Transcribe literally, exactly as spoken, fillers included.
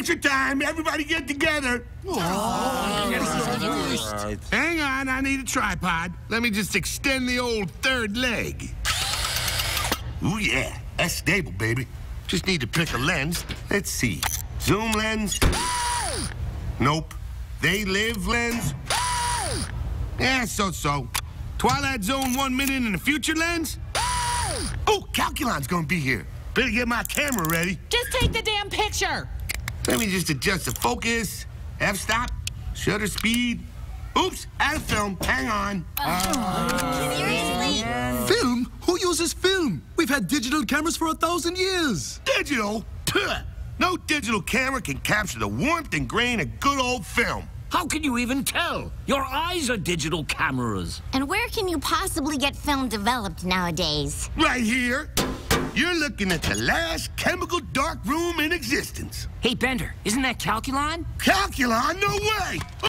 Picture time. Everybody get together. Oh. Right. Hang on, I need a tripod. Let me just extend the old third leg. Ooh, yeah. That's stable, baby. Just need to pick a lens. Let's see. Zoom lens. Nope. They live lens. Yeah, so-so. Twilight Zone one minute in the future lens. Oh, Calculon's gonna be here. Better get my camera ready. Just take the damn picture. Let me just adjust the focus. F-stop. Shutter speed. Oops, out of film. Hang on. Uh, Seriously? Film? Who uses film? We've had digital cameras for a thousand years. Digital? Puh. No digital camera can capture the warmth and grain of good old film. How can you even tell? Your eyes are digital cameras. And where can you possibly get film developed nowadays? Right here. You're looking at the last chemical dark room in existence. Hey, Bender, isn't that Calculon? Calculon? No way!